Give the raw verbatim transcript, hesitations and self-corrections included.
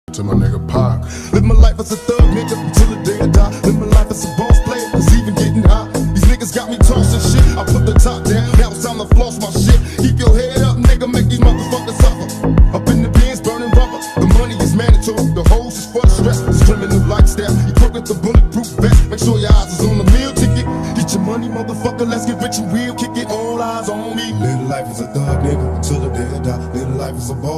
to my nigga Pac. Live my life as a thug nigga until the day I die. Live my life as a boss player, it's even getting hot. These niggas got me tossing shit, I put the top down, now it's time to floss my shit. Keep your head up nigga, make these motherfuckers suffer. Up in the bins burning rubber, the money is mandatory, the hoes is for the stress. It's criminal lifestyle, you crook with the bulletproof vest. Make sure your eyes is on the meal ticket. Get your money motherfucker, let's get rich and real, kick it, all eyes on me. Live life as a thug nigga until the day I die. Live life as a boss.